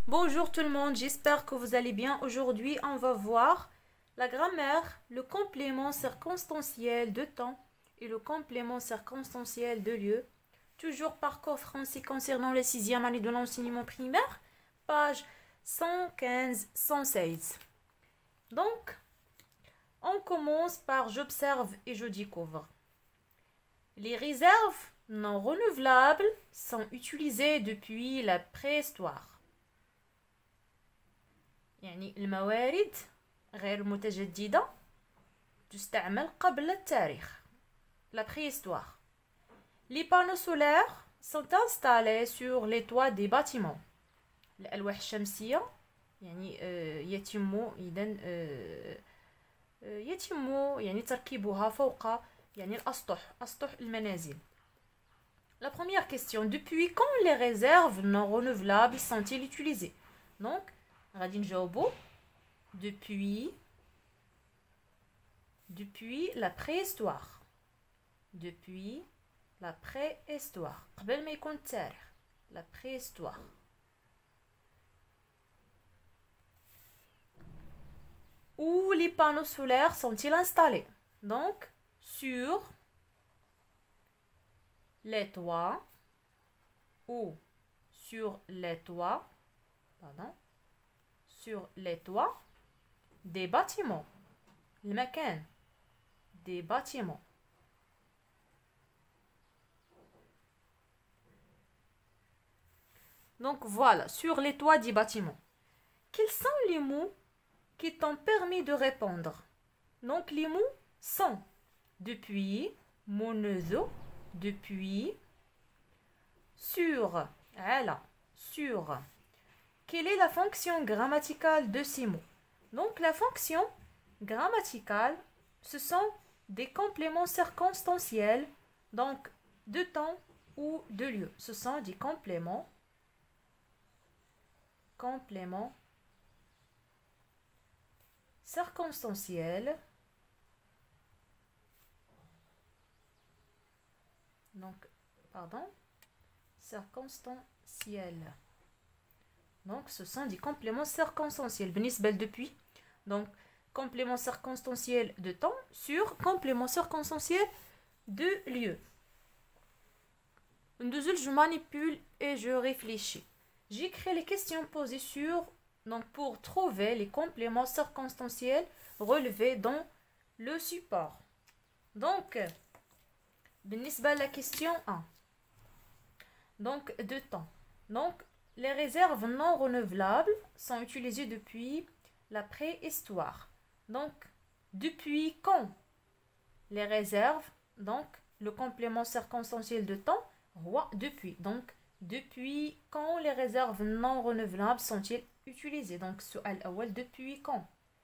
Bonjour tout le monde, j'espère que vous allez bien. Aujourd'hui, on va voir la grammaire, le complément circonstanciel de temps et le complément circonstanciel de lieu. Toujours parcours français concernant la 6e année de l'enseignement primaire, page 115-116. Donc, on commence par j'observe et je découvre. Les réserves non renouvelables sont utilisées depuis la préhistoire. يعني الموارد غير متجددة تستعمل قبل التاريخ. La préhistoire. Les panneaux solaires sont installés sur les toits des bâtiments. الألواح الشمسية يعني يتم تركيبها فوق أسطح المنازل. La première question, depuis quand les réserves non renouvelables sont-ils utilisées? Donc غادي نجاوبو depuis la préhistoire. Depuis la préhistoire. قبل ما يكون التاريخ. La préhistoire. Où les panneaux solaires sont-ils installés? Donc sur les toits ou sur les toits, sur les toits des bâtiments. المكان des bâtiments. Donc voilà, sur les toits des bâtiments. Quels sont les mots qui t'ont permis de répondre? Donc les mots sont depuis, منذ, depuis, sur, على, sur. Quelle est la fonction grammaticale de ces mots? Donc la fonction grammaticale, ce sont des compléments circonstanciels, donc de temps ou de lieu. Ce sont des compléments circonstanciels. Circonstanciels. Donc, ce sont des compléments circonstanciels. بالنسبة depuis. Donc, complément circonstanciel de temps sur complément circonstanciel de lieu. Je manipule et je réfléchis. J'écris les questions posées pour trouver les compléments circonstanciels relevés dans le support. Donc, بالنسبة la question 1. Donc, de temps. Donc, les réserves non renouvelables sont utilisées depuis la préhistoire. Donc, depuis quand? Les réserves, donc le complément circonstanciel de temps, depuis. Donc, depuis quand les réserves non renouvelables sont-ils utilisées? Donc, السؤال الأول, depuis quand?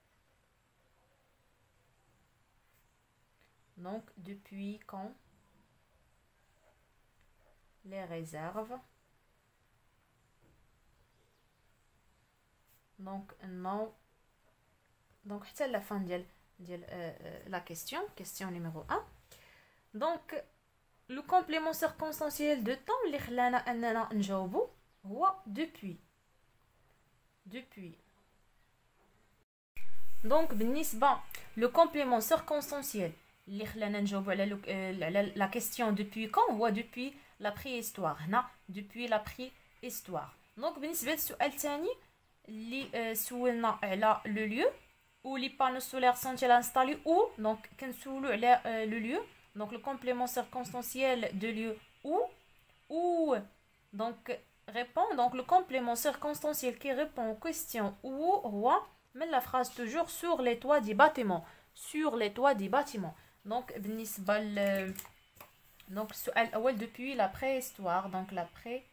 Donc, depuis quand les réserves donc حتى la fin ديال la question numéro 1. Donc le complément circonstanciel de temps اللي خلانا اننا نجاوبو هو depuis. Donc بالنسبة le complément circonstanciel اللي خلانا نجاوبو على la question depuis quand هو depuis la préhistoire. هنا depuis la préhistoire. Donc بالنسبة للسؤال الثاني اللي سولنا على le lieu où les panneaux solaires sont-ils installés où, donc كنسولو على le lieu, donc le complément circonstanciel de lieu où donc répond, donc le complément circonstanciel qui répond aux questions où هو من la phrase toujours sur les toits des bâtiments, sur les toits des bâtiments. Donc بالنسبة donc السؤال الأول depuis la préhistoire, donc la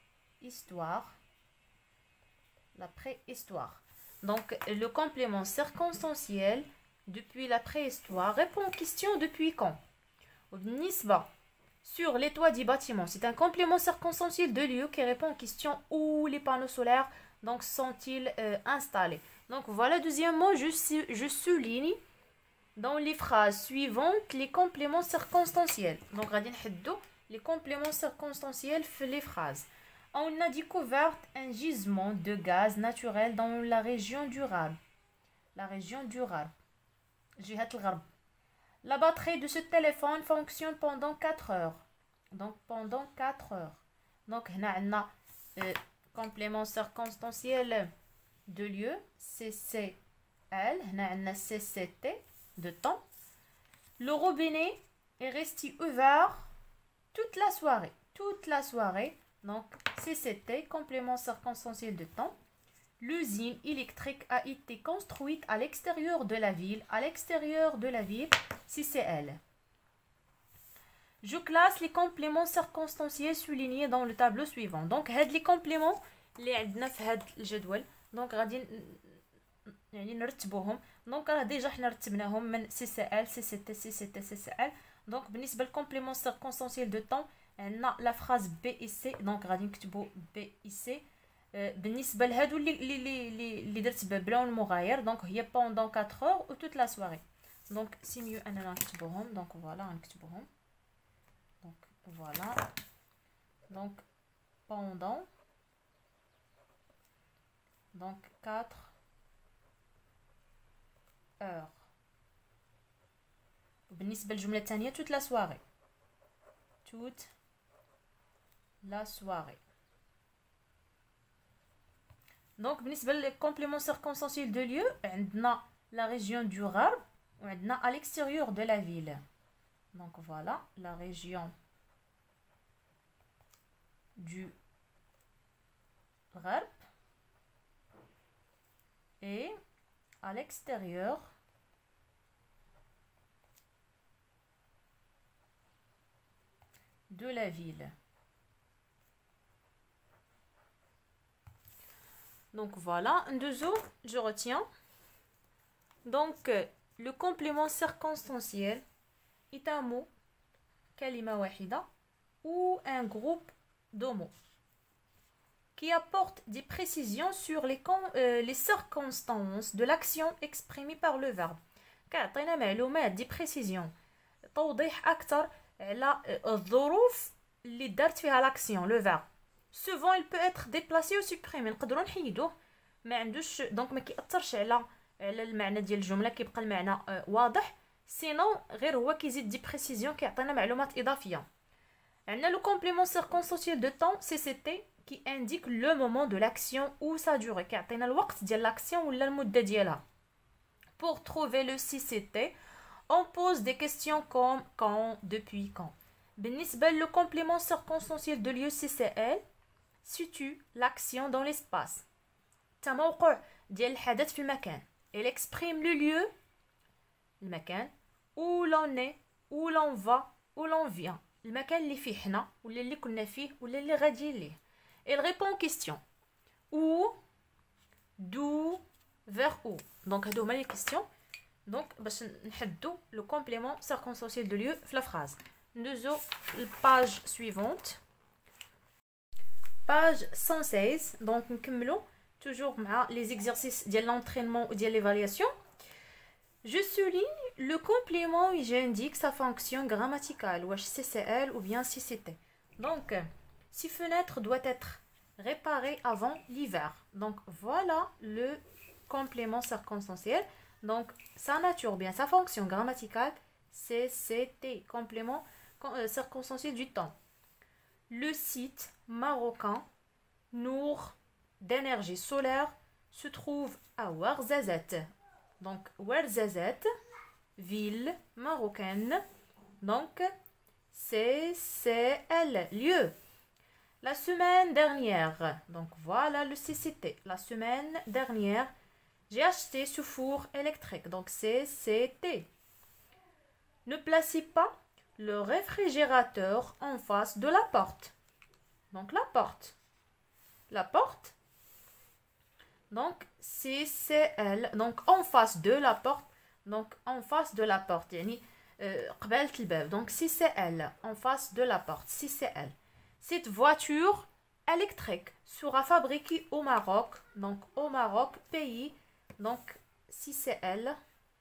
préhistoire. Donc, le complément circonstanciel depuis la préhistoire répond aux questions depuis quand? Nisba, sur les toits des bâtiments. C'est un complément circonstanciel de lieu qui répond aux questions où les panneaux solaires donc, sont-ils installés. Donc, voilà, deuxièmement, je souligne dans les phrases suivantes les compléments circonstanciels. Donc, les compléments circonstanciels les phrases. On a découvert un gisement de gaz naturel dans la région du Rab. La région du Rab. جهة الغرب. La batterie de ce téléphone fonctionne pendant 4 heures. Donc pendant 4 heures. Donc هنا عندنا complément circonstanciel de lieu CCL. هنا عندنا CCT de temps. Le robinet est resté ouvert toute la soirée. Toute la soirée. Donc CCT, complément circonstanciel de temps. L'usine électrique a été construite à l'extérieur de la ville. À l'extérieur de la ville, CCL. Je classe les compléments circonstanciels soulignés dans le tableau suivant. Donc, هاد les compléments اللي عندنا في هاد الجدول. Donc, غادي يعني نرتبوهم. Donc, راه ديجا حنا رتبناهم من CCL, CCT, CCT, CCL. Donc, بالنسبة للcomplément circonstanciel de temps, عندنا la phrase B et C. Donc, غادي نكتبو B et C. بالنسبة لهادو اللي درت بلون مغاير. Donc, هي pendant 4 heures ou toute la soirée. Donc, c'est mieux أننا نكتبوهم. Donc, voilà, نكتبوهم. Donc, voilà. Donc, pendant. Donc, 4 heures. بالنسبة للجملة الثانية toute la soirée. Toute la soirée. Donc, بالنسبة للcomplément circonstanciel de lieu, عندنا la région du Rab وعندنا à l'extérieur de la ville. Donc, voilà, la région du Rab et à l'extérieur de la ville. Donc, voilà, un deuxième, je retiens. Donc, le complément circonstanciel est un mot, kalima wahida, ou un groupe de mots qui apporte des précisions sur les circonstances de l'action exprimée par le verbe. كيعطينا معلومات دي précisions توضيح أكثر على الظروف اللي دارت فيها l'action le verbe. Souvent il peut être déplacé ou supprimé. نقدروا نحيدوه ما عندوش دونك ما كيأثرش على المعنى ديال الجمله كيبقى المعنى واضح. سينو غير هو كيزيد دي بريسيزيون كيعطينا معلومات اضافيه. عندنا لو كومبليمون سيركونستانسيال دو طون CCT qui indique le moment de l'action ou sa durée. كيعطينا الوقت ديال l'action ولا المده ديالها. Pour trouver le CCT, on pose des questions comme quand, depuis quand. بالنسبه لو كومبليمون سيركونستانسيال دو lieu CCL situe l'action dans l'espace. تموقع ديال الحدث في المكان. Elle exprime le lieu, المكان, où l'on est, où l'on va, où l'on vient. المكان اللي فيه حنا ولا اللي كنا فيه ولا اللي غاديين ليه. Elle répond aux questions. Où, d'où, vers où. Donc هادو هما les questions. Donc باش نحدو le complément circonstanciel de lieu في la phrase. ندوزو الباج suivante. Page 116. Donc نكملو toujours les exercices de l'entraînement ou de l'évaluation. Je souligne le complément et j'indique sa fonction grammaticale, ou CCL ou bien CCT. Donc, si fenêtre doit être réparée avant l'hiver. Donc, voilà le complément circonstanciel. Donc, sa nature, bien sa fonction grammaticale, CCT, complément circonstanciel du temps. Le site marocain Nour d'énergie solaire se trouve à Ouarzazate. Donc, Ouarzazate, ville marocaine. Donc, CCL, lieu. La semaine dernière, donc voilà le CCT. La semaine dernière, j'ai acheté ce four électrique. Donc, CCT. Ne placez pas le réfrigérateur en face de la porte. Donc, la porte. La porte. Donc, CCL. Donc, en face de la porte. Donc, en face de la porte. يعني قبالة الباب. Donc, CCL. En face de la porte. CCL. Cette voiture électrique sera fabriquée au Maroc. Donc, au Maroc, pays. Donc, CCL.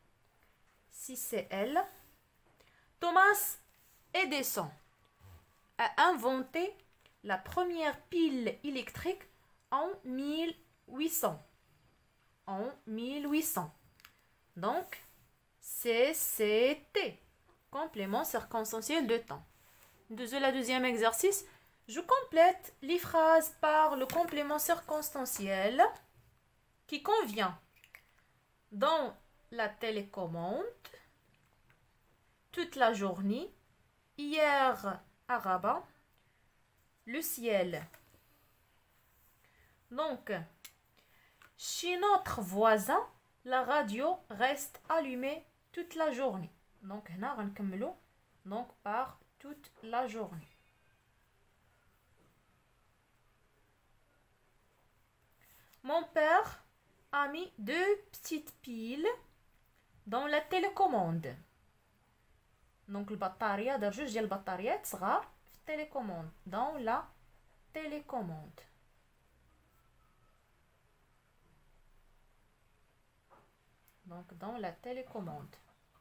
CCL. Thomas Edison a inventé la première pile électrique en 1800. En 1800. Donc, CCT. Complément circonstanciel de temps. Le deuxième exercice, je complète les phrases par le complément circonstanciel qui convient. Dans la télécommande, toute la journée, hier à Rabat, le ciel. Donc, chez notre voisin, la radio reste allumée toute la journée. Donc, donc par toute la journée. Mon père a mis 2 petites piles dans la télécommande. Donc, le bataria, j'ai le bataria sera télécommande. Dans la télécommande. Donc, dans la télécommande.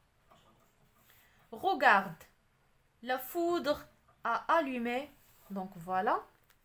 Regarde, la foudre a allumé. Donc, voilà.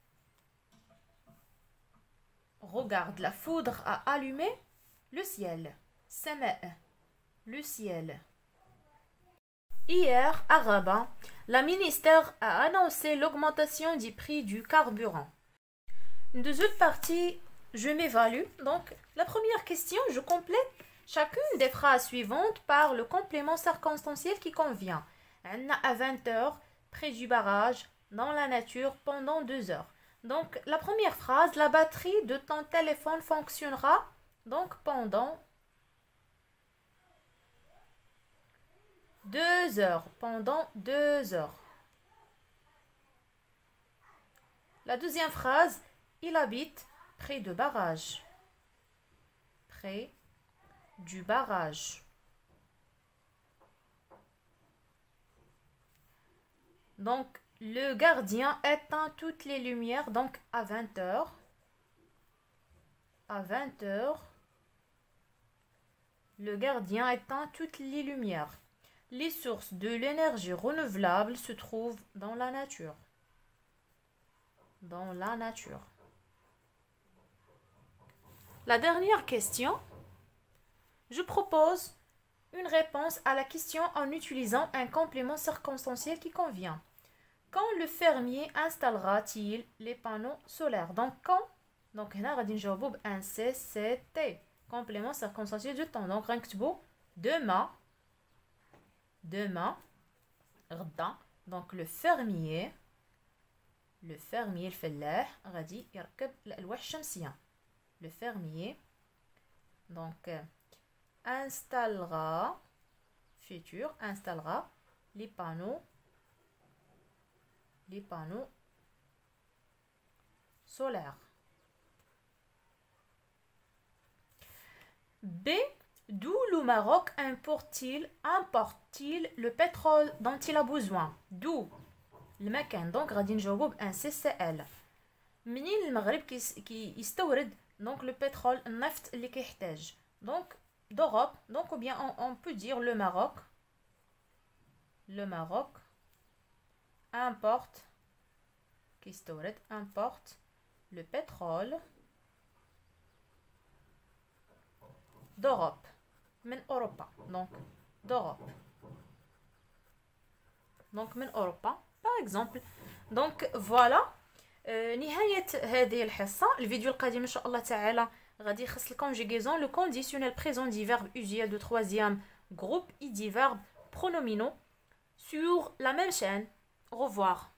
Regarde, la foudre a allumé le ciel. Sama', le ciel. Hier, à Rabat, la ministère a annoncé l'augmentation du prix du carburant. Deuxième partie, je m'évalue. Donc, la première question, je complète chacune des phrases suivantes par le complément circonstanciel qui convient. À 20 heures, près du barrage, dans la nature, pendant 2 heures. Donc, la première phrase, la batterie de ton téléphone fonctionnera donc pendant 2 heures. Pendant 2 heures. La deuxième phrase, il habite près de barrage. Près du barrage. Donc, le gardien éteint toutes les lumières, donc à 20 heures. À 20 heures, le gardien éteint toutes les lumières. Les sources de l'énergie renouvelable se trouvent dans la nature. Dans la nature. La dernière question, je propose une réponse à la question en utilisant un complément circonstanciel qui convient. Quand le fermier installera-t-il les panneaux solaires? Donc, quand? Donc, هنا غادي نجاوبو بان CCT. Complément circonstanciel de temps. Donc, غنكتبو demain. Demain. غدا. Donc, le fermier. Le fermier الفلاح غادي يركب الألواح الشمسية. Le fermier. Donc, installera. Futur. Installera les panneaux solaires. B. D'où le Maroc importe-t-il le pétrole dont il a besoin? D'où المكان. Donc غادي نجاوبو بان CCL. منين المغرب يستورد donc le pétrole النفط اللي كيحتاج. Donc d'Europe. Donc ou bien on peut dire le Maroc. Le Maroc importe le pétrole d'Europe. من أوروبا. Donc d'Europe. Donc من أوروبا. Par exemple. Donc voilà. نهاية هذه الحصة. الفيديو القادم إن شاء الله تعالى غادي يخص الكونجيغيزون le conditionnel présent du verbe usuel de troisième groupe et du verbe pronominaux sur la même chaîne. Au revoir.